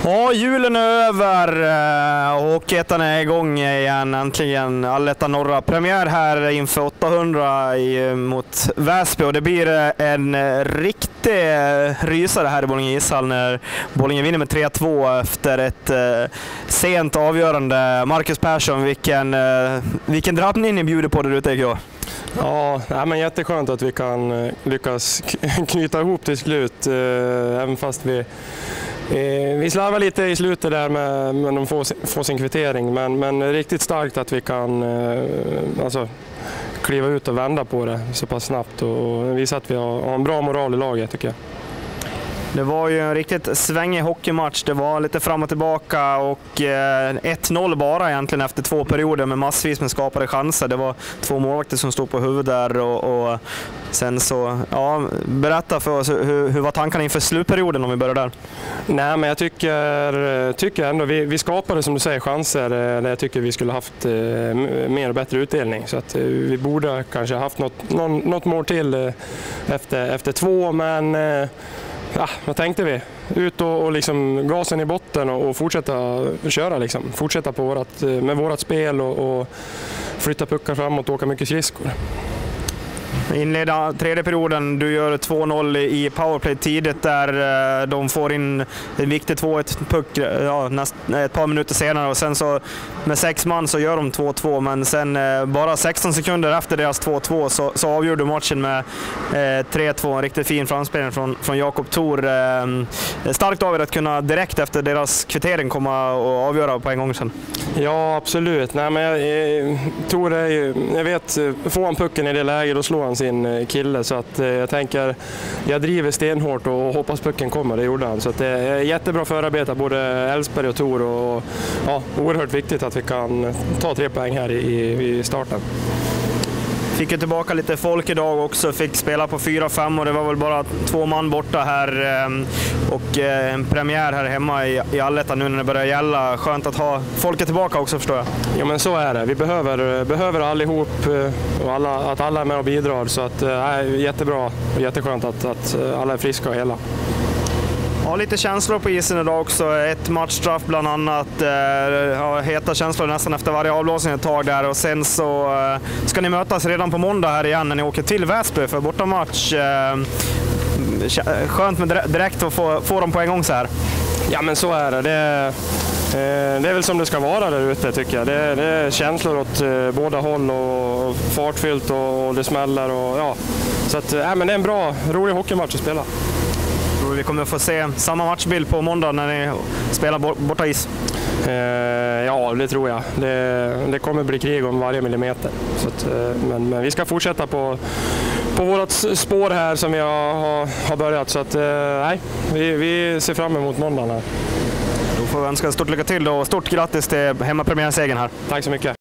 Ja, julen är över och Hockeyettan är igång igen. Äntligen Allettan norra premiär här inför 800 mot Väsby, och det blir en riktig rysare här i Borlänge ishall när Borlänge vinner med 3-2 efter ett sent avgörande. Marcus Persson, vilken drabbning ni bjuder på där ute igår. Ja, men jätteskönt att vi kan lyckas knyta ihop till slut, även fast vi slarvar lite i slutet där med de får sin kvittering, men riktigt starkt att vi kan kliva ut och vända på det så pass snabbt och visa att vi har en bra moral i laget, tycker jag. Det var ju en riktigt svängig hockeymatch. Det var lite fram och tillbaka och 1-0 bara egentligen efter 2 perioder med massvis med skapade chanser. Det var 2 målvakter som stod på huvudet där och sen så, ja, berätta för oss, hur var tankarna inför slutperioden om vi börjar där? Nej, men jag tycker ändå vi skapade, som du säger, chanser där jag tycker vi skulle haft mer och bättre utdelning, så att vi borde kanske haft något mål till efter 2, men vad tänkte vi? Ut och liksom gasen i botten och fortsätta köra liksom. Fortsätta på med vårat spel och flytta puckar framåt och åka mycket skridskor. Inleda tredje perioden, du gör 2-0 i powerplay tidigt där de får in en viktig 2-1 puck ett par minuter senare, och sen så med 6 man så gör de 2-2, men sen bara 16 sekunder efter deras 2-2 så avgör du matchen med 3-2, en riktigt fin framspelning från Jakob Thor. Starkt av er att kunna direkt efter deras kvittering komma och avgöra på en gång sen. Ja, absolut. Nej, men Thor är ju, jag vet, får han pucken i det läget och slår han sin kille, så att jag tänker, jag driver stenhårt och hoppas pucken kommer, det gjorde han. Så att det är jättebra förarbete både Ellsberg och Thor, och ja, oerhört viktigt att vi kan ta 3 poäng här i starten. Fick ju tillbaka lite folk idag också, fick spela på 4-5 och det var väl bara 2 man borta här och en premiär här hemma i Allettan nu när det börjar gälla. Skönt att ha folket tillbaka också, förstår jag. Ja, men så är det. Vi behöver allihop och att alla är med och bidrar, så att jättebra och jätteskönt att alla är friska och hela. Ja, lite känslor på isen idag också. Ett matchstraff bland annat. Heta känslor nästan efter varje avblåsning ett tag där. Och sen så ska ni mötas redan på måndag här igen när ni åker till Väsby för bortamatch. Skönt med direkt att få dem på en gång så här. Ja, men så är det. Det är väl som det ska vara där ute, tycker jag. Det är känslor åt båda håll och fartfyllt och det smäller. Och, ja. Så att, men det är en bra, rolig hockeymatch att spela. Vi kommer få se samma matchbild på måndag när ni spelar borta is. Ja, det tror jag. Det kommer bli krig om varje millimeter. Så att, men vi ska fortsätta på vårt spår här som vi har börjat. Så att, vi ser fram emot måndagen här. Då får vi önska stort lycka till och stort grattis till hemmapremiärsegern här. Tack så mycket.